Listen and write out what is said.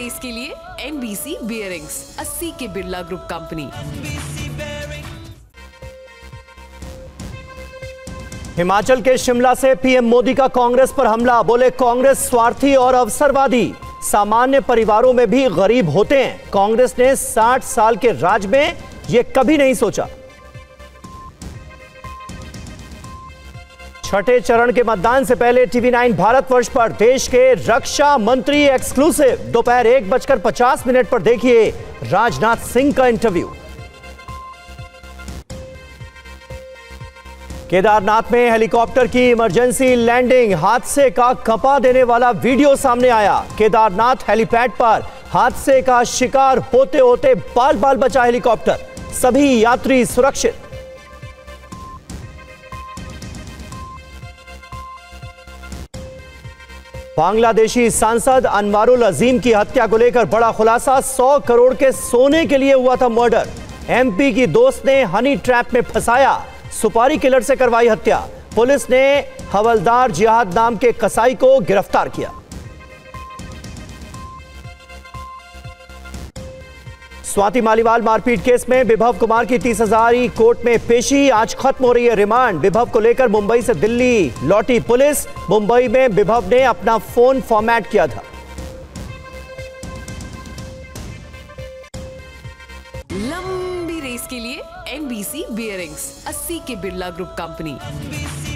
Race के लिए NBC bearings, 80 के बिरला ग्रुप कंपनी। हिमाचल के शिमला से पीएम मोदी का कांग्रेस पर हमला। बोले कांग्रेस स्वार्थी और अवसरवादी, सामान्य परिवारों में भी गरीब होते हैं। कांग्रेस ने 60 साल के राज में यह कभी नहीं सोचा। छठे चरण के मतदान से पहले TV9 भारतवर्ष पर देश के रक्षा मंत्री एक्सक्लूसिव। दोपहर 1:50 पर देखिए राजनाथ सिंह का इंटरव्यू। केदारनाथ में हेलीकॉप्टर की इमरजेंसी लैंडिंग, हादसे का कंपा देने वाला वीडियो सामने आया। केदारनाथ हेलीपैड पर हादसे का शिकार होते होते बाल बाल बचा हेलीकॉप्टर, सभी यात्री सुरक्षित। बांग्लादेशी सांसद अनवारुल अजीम की हत्या को लेकर बड़ा खुलासा। 100 करोड़ के सोने के लिए हुआ था मर्डर। MP की दोस्त ने हनी ट्रैप में फंसाया, सुपारी किलर से करवाई हत्या। पुलिस ने हवलदार जिहाद नाम के कसाई को गिरफ्तार किया। स्वाति मालीवाल मारपीट केस में विभव कुमार की 30,000 कोर्ट में पेशी। आज खत्म हो रही है रिमांड। विभव को लेकर मुंबई से दिल्ली लौटी पुलिस। मुंबई में विभव ने अपना फोन फॉर्मेट किया था। लंबी रेस के लिए NBC बियरिंग्स, 80 के बिरला ग्रुप कंपनी।